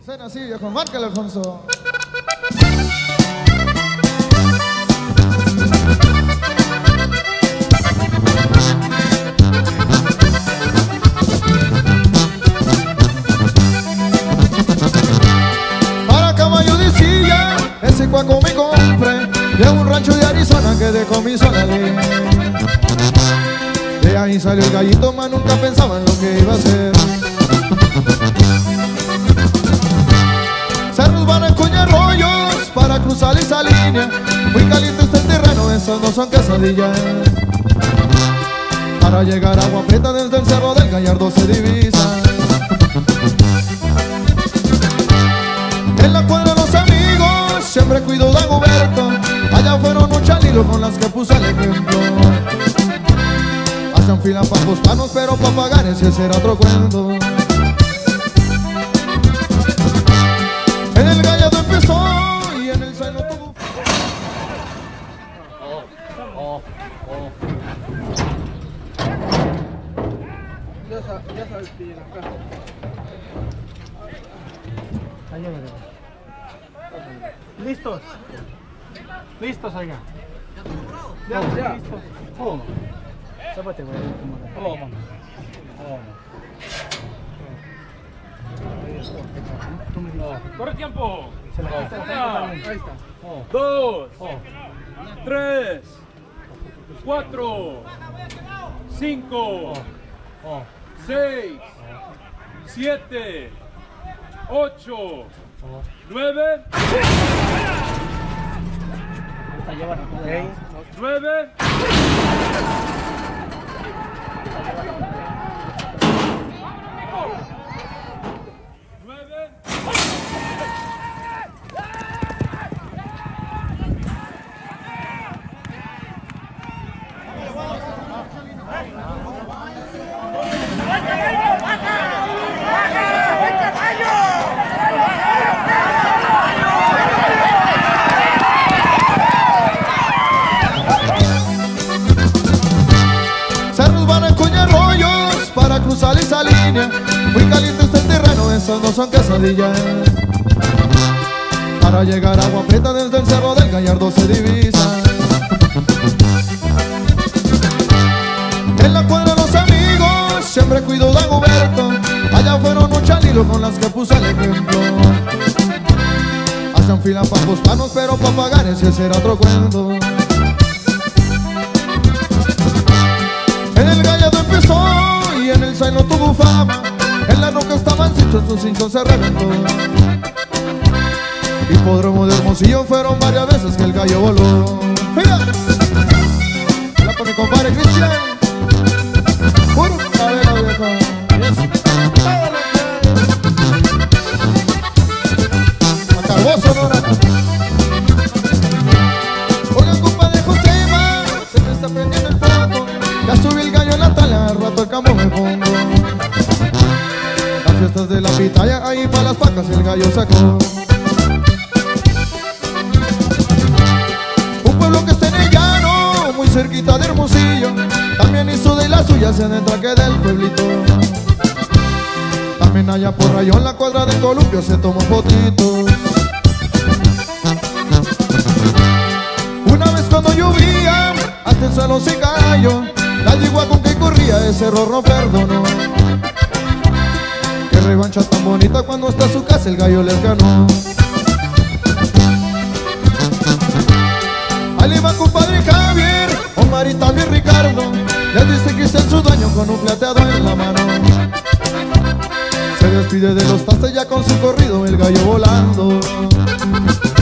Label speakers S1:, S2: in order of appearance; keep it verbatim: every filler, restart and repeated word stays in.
S1: Suena así, viejo, márcale, Alfonso. Para caballo de silla, ese cuaco me compré de un rancho de Arizona que dejó mi Sonalí. De ahí salió el gallito, más nunca pensaba en lo que iba a hacer. Cerros, barrancos y arroyos para cruzar esa línea. Muy caliente está el terreno, esos no son quesadillas. Para llegar a Agua Prieta desde el Cerro del Gallardo se divisa. En la cuadra los amigos siempre cuido de Agoberto. Allá fueron un chalilo con las que puse el ejemplo. Hacían fila pa' postanos, pero pa' pagar ese será otro cuento. En el Gallardo empezó y en el Seno tuvo.
S2: Oh, oh, oh.
S3: Ya sabes, ya sabes que en acá.
S2: ¿Listos? ¿Listos, oiga?
S3: Ya, ya.
S2: ¿Listos? Oh. Sápate, güey. Oh. Oh. Oh. ¡Corre tiempo! Una,
S3: Ahí está.
S2: oh. Dos, oh. Tres, cuatro, cinco, oh. Seis, siete, ocho, nueve, nueve,
S1: Cerros, barrancos y arroyos para cruzar esa línea. Muy caliente está el terreno, esos no son quesadillas. Para llegar a Agua Prieta desde el Cerro del Gallardo se divisa. En la cuadra los amigos siempre cuido de Agoberto. Allá fueron un chalilo con las que puse el ejemplo. Hacían fila pa' postanos, pero pa' pagar ese será otro cuento. En el Gallardo empezó y en el Seno tuvo fama. En la noca estaban cinchos, su cinchón se reventó. Hipódromo de Hermosillo fueron varias veces que el gallo voló. ¡Mira! La pone compadre Cristian. Puro cabello, viejo. Acabó Sonora. Oigan, compadre Josema, se me está prendiendo el foco. Ya subí el gallo en la tala, al rato el campo me pongo. Las fiestas de la pitaya, ahí pa' las pacas el gallo sacó. Un pueblo que está en el llano, muy cerquita de Hermosillo, también hizo de las suyas en el traque del pueblito. También allá por Rayón, la cuadra de Columpio, se tomó fotitos. Una vez cuando llovía, hasta el suelo se cayó. La yegua con que corría ese rorro perdonó. Qué revancha tan bonita, cuando está a su casa el gallo les ganó. Ahí va compadre Javier, Omar y también Ricardo. Les dice que es su dueño con un plateado en la mano. Se despide de los tastes ya con su corrido el gallo volando.